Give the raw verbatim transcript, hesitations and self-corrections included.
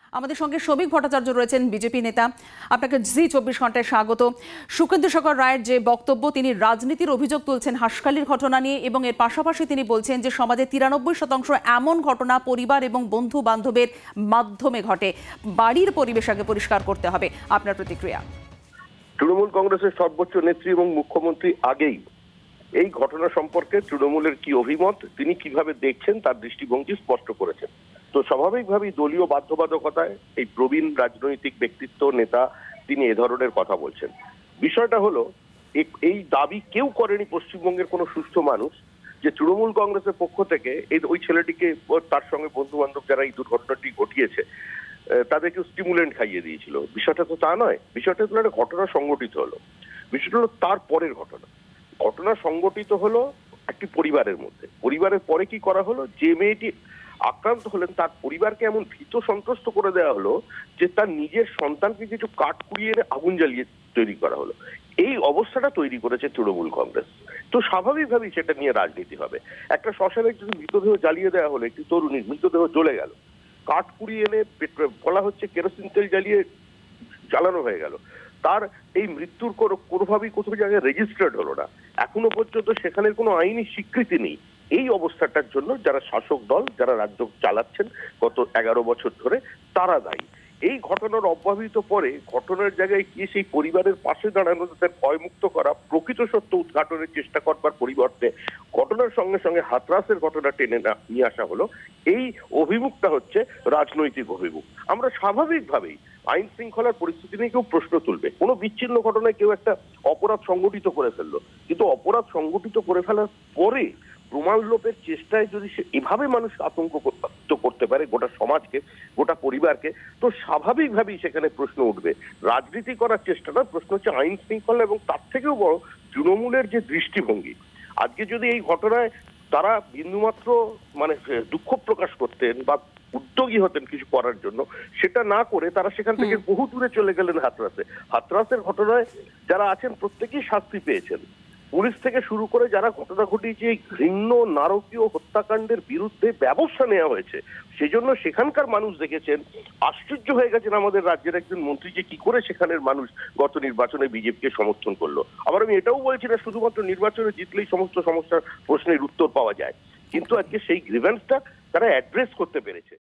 আমাদের সঙ্গে শ্রমিক ভট্টাচার্য রয়েছেন, বিজেপি নেতা। আপনাকে জি চব্বিশ ঘন্টায় স্বাগত। সুকেন্দ্র শেখর রায়ের যে বক্তব্য, তিনি রাজনীতির অভিযোগ তুলছেন হাঁসখালির ঘটনা নিয়ে, এবং এর পাশাপাশি তিনি বলছেন যে সমাজে তিরানব্বই শতাংশ এমন ঘটনা পরিবার এবং বন্ধু বান্ধবের মাধ্যমে ঘটে। বাড়ির পরিবেশ আগে পরিষ্কার করতে হবে। আপনার প্রতিক্রিয়া? তৃণমূল কংগ্রেসের সর্বোচ্চ নেত্রী এবং মুখ্যমন্ত্রী আগেই এই ঘটনা সম্পর্কে তৃণমূলের কি অভিমত, তিনি কিভাবে দেখছেন তার দৃষ্টিভঙ্গি স্পষ্ট করেছেন। তো স্বাভাবিকভাবেই দলীয় বাধ্যবাধকতায় এই প্রবীণ রাজনৈতিক ব্যক্তিত্ব নেতা তিনি এ ধরনের কথা বলছেন। বিষয়টা হলো, এই দাবি কেউ করেনি পশ্চিমবঙ্গের কোনো সুস্থ মানুষ যে তৃণমূল কংগ্রেসের পক্ষ থেকে এই ওই ছেলেটিকে, তার সঙ্গে বন্ধু বান্ধব যারা এই দুর্ঘটনাটি ঘটিয়েছে তাদেরকে স্টিমুলেন্ট খাইয়ে দিয়েছিল। বিষয়টা তো তা নয়। বিষয়টা তো একটা ঘটনা সংঘটিত হলো। বিষয়টা হলো তার পরের ঘটনা। ঘটনা সংঘটিত হলো একটি পরিবারের মধ্যে। পরিবারের পরে কি করা হলো, যে মেয়েটি আক্রান্ত হলেন তার পরিবারকে এমন ভীত সন্ত্রস্ত করে দেওয়া হলো যে তার নিজের সন্তানকে কিছু কাঠ কুড়িয়ে এনে আগুন জ্বালিয়ে তৈরি করা হলো। এই অবস্থাটা তৈরি করেছে তৃণমূল কংগ্রেস। তো স্বাভাবিকভাবেই সেটা নিয়ে রাজনীতি হবে। একটা শ্মশানে যদি মৃতদেহ জ্বালিয়ে দেওয়া হলো, একটি তরুণীর মৃতদেহ জ্বলে গেল, কাঠ কুড়িয়ে এনে বলা হচ্ছে কেরোসিন তেল জ্বালিয়ে জ্বালানো হয়ে গেল, তার এই মৃত্যুর কোনো কোনোভাবেই কোথাও জায়গায় রেজিস্টার্ড হলো না। এখনো পর্যন্ত সেখানে কোনো আইনি স্বীকৃতি নেই। এই অবস্থাটার জন্য যারা শাসক দল, যারা রাজ্য চালাচ্ছেন গত এগারো বছর ধরে, তারা দায়ী। এই ঘটনার অব্যবহিত পরে ঘটনার জায়গায় গিয়ে সেই পরিবারের পাশে দাঁড়ানো, তাদের ভয়মুক্ত করা, প্রকৃত সত্য উদ্ঘাটনের চেষ্টা করবার পরিবর্তে ঘটনার সঙ্গে সঙ্গে হাতরাসের ঘটনা টেনে না নিয়ে আসা হলো। এই অভিমুখটা হচ্ছে রাজনৈতিক অভিমুখ। আমরা স্বাভাবিকভাবেই আইন শৃঙ্খলার পরিস্থিতি নিয়ে কেউ প্রশ্ন তুলবে। কোনো বিচ্ছিন্ন ঘটনায় কেউ একটা অপরাধ সংগঠিত করে ফেললো, কিন্তু অপরাধ সংগঠিত করে ফেলার পরে প্রমাণ লোপের চেষ্টায় যদি সে এভাবে মানুষ আতঙ্ক করতে পারে গোটা সমাজকে, গোটা পরিবারকে, তো স্বাভাবিকভাবেই সেখানে প্রশ্ন উঠবে। রাজনীতি করার চেষ্টা নয়, প্রশ্ন হচ্ছে আইন শৃঙ্খলা এবং তার থেকেও বড় তৃণমূলের যে দৃষ্টিভঙ্গি। আজকে যদি এই ঘটনায় তারা বিন্দুমাত্র মানে দুঃখ প্রকাশ করতেন বা উদ্যোগী হতেন কিছু করার জন্য, সেটা না করে তারা সেখান থেকে বহু দূরে চলে গেলেন হাতরাসে। হাতরাসের ঘটনায় যারা আছেন প্রত্যেকেই শাস্তি পেয়েছেন। পুলিশ থেকে শুরু করে যারা ঘটনা ঘটিয়েছে এই ঘৃণ্য নারকীয় হত্যাকাণ্ডের বিরুদ্ধে ব্যবস্থা নেওয়া হয়েছে। সেজন্য সেখানকার মানুষ দেখেছেন, আশ্চর্য হয়ে গেছেন আমাদের রাজ্যের একজন মন্ত্রী যে কি করে সেখানের মানুষ গত নির্বাচনে বিজেপিকে সমর্থন করলো। আবার আমি এটাও বলছি না শুধুমাত্র নির্বাচনে জিতলেই সমস্ত সমস্যার প্রশ্নের উত্তর পাওয়া যায়, কিন্তু আজকে সেই গ্রিভেন্সটা তারা অ্যাড্রেস করতে পেরেছে।